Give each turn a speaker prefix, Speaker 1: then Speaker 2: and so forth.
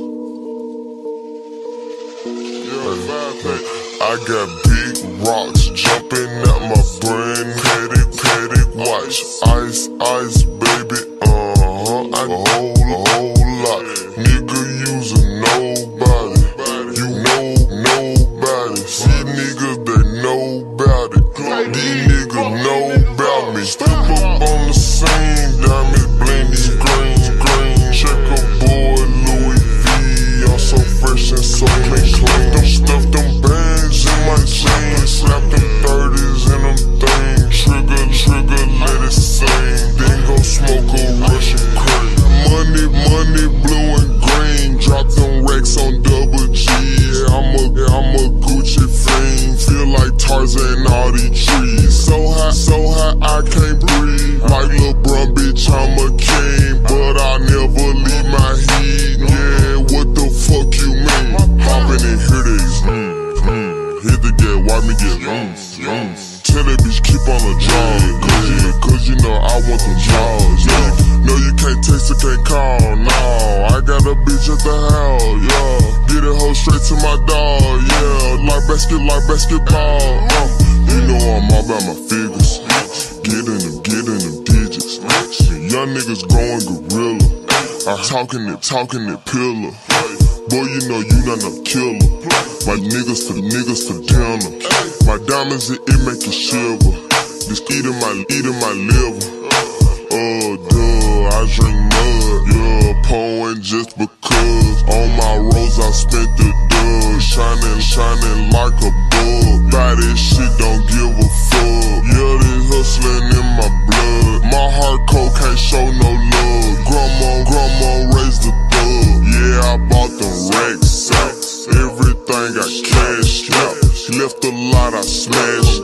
Speaker 1: I got big rocks jumping at my brain. Paddock watch, ice, baby. I got a whole lot. Nigga, you's a nobody. You know nobody. See niggas, they know about it. These niggas know about me. Step up on the scene, diamond blindy, green. Check a boy, Louis V. I'm so fresh and so clean. Stuff them bands in my chain. Slap them 30s in them things. Trigger, let it sing. Then go smoke a Russian cream. Money, blue and green. Drop them racks on double G. Yeah, I'm a Gucci fiend. Feel like Tarzan, all these trees. So high, I can't breathe. Like LeBron, bitch, I'm a king. But I'll never leave my heat. Yeah, what the fuck you mean? Hoppin' in here, hit the gas, watch me get boom. Tell that bitch keep on the jaw, cause you know I want them jaws, yeah. No, you can't text or can't call, no. I got a bitch at the house, yeah. Get it hoe straight to my dog, yeah. Like basketball, you know I'm all about my figures. Get in them digits. Young niggas growing gorilla. I'm talking it pillar. Boy, you know you not no killer. My niggas to dinner. My diamonds, it make you shiver. Just eating my liver. Oh, duh, I drink mud. Yeah, pouring just because. On my rose, I spent the dub. Shining like a bug. Buy this shit, don't give a fuck. Yeah, this hustling in my blood. My heart cold, can't show no love. Grandma raised the thug. Yeah, I bought them racks out. Everything got cashed out. Left a lot, I smashed